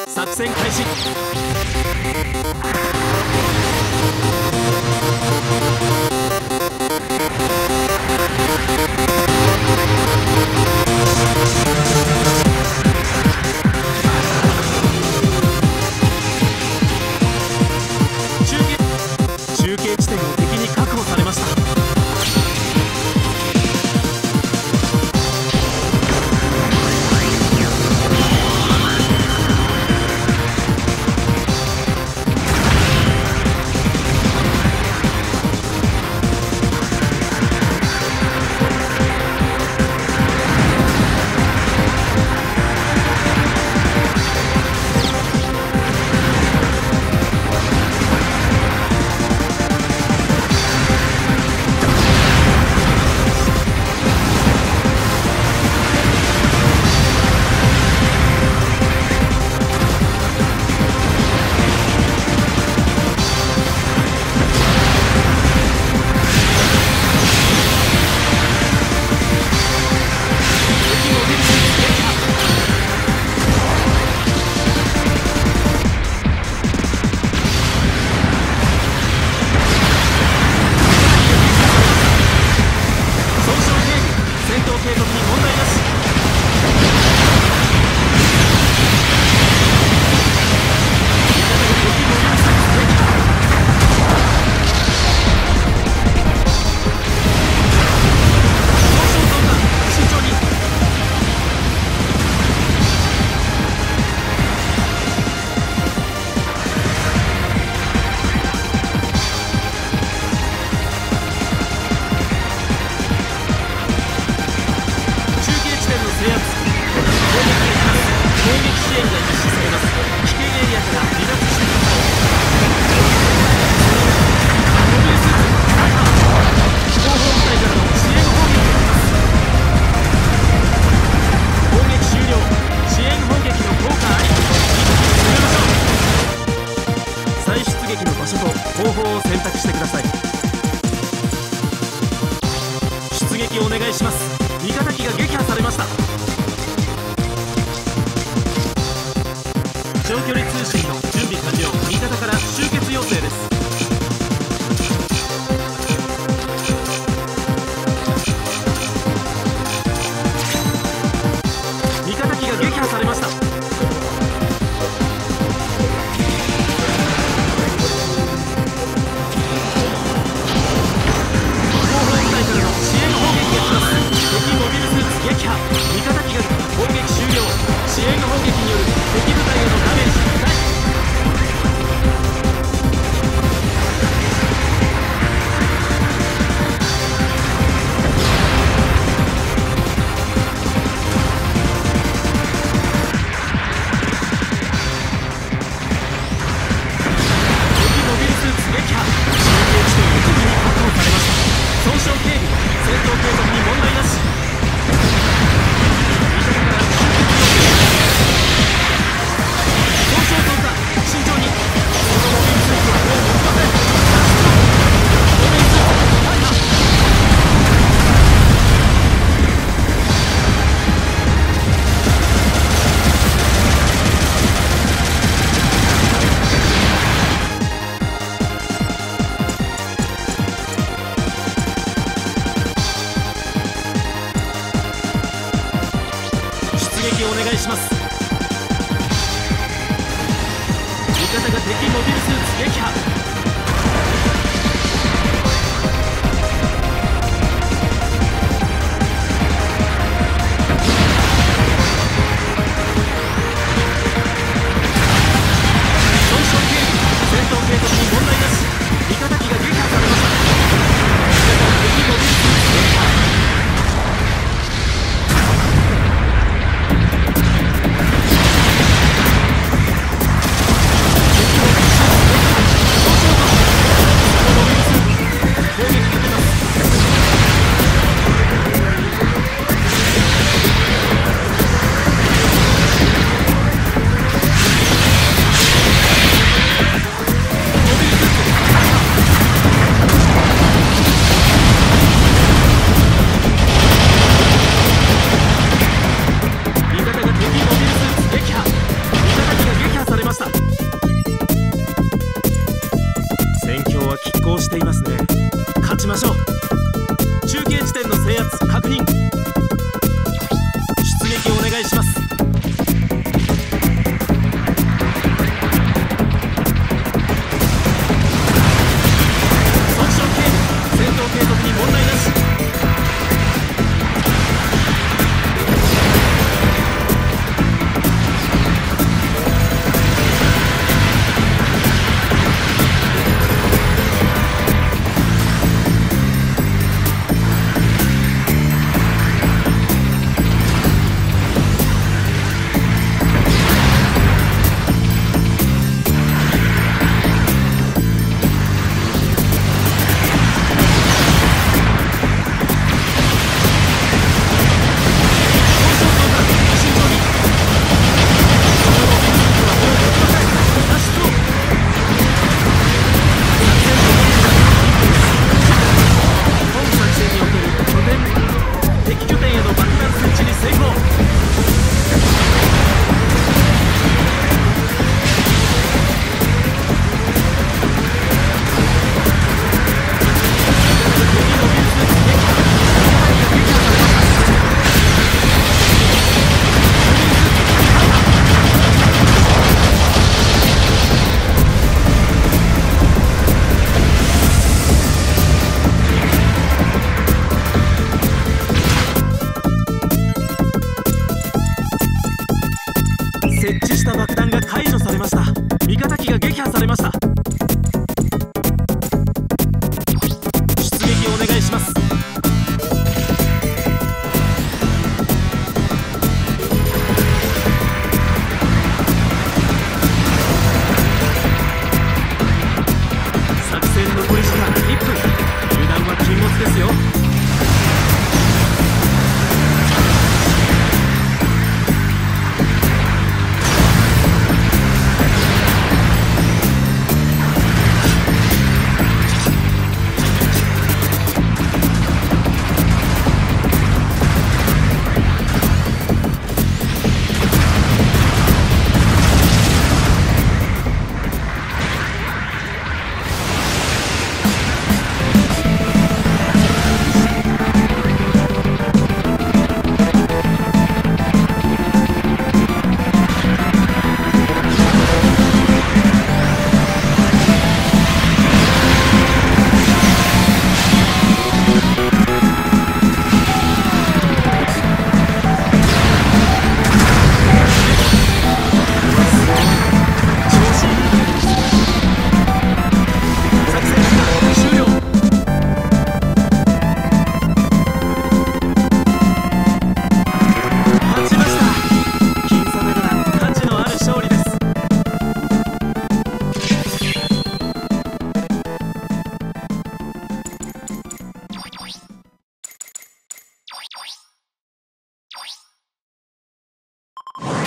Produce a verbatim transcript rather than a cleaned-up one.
作戦開始。中継地点を敵に確保されました。方法を選択してください。出撃お願いします。味方機が撃破されました。長距離通信の準備完了。味方から集結要請です。味方機が撃破されました。撃破。味方機が攻撃終了。支援砲撃による敵部隊へのダメージ大。敵モビルスーツ撃破。中継地点を敵に確保されました。損傷警備。戦闘継続に問題なし。お願いします。味方が敵モビルスーツ撃破。損傷警備。戦闘継続に問題なし。味方機が撃破されました。味方が敵モビルスーツ撃破。敵していますね。勝ちましょう。中継地点の制圧確認。出撃お願いします。損傷警備、戦闘継続に問題なし。設置した爆弾が解除されました。味方機が撃破されました。出撃お願いします。作戦残り時間いっぷん。油断は禁物ですよ。you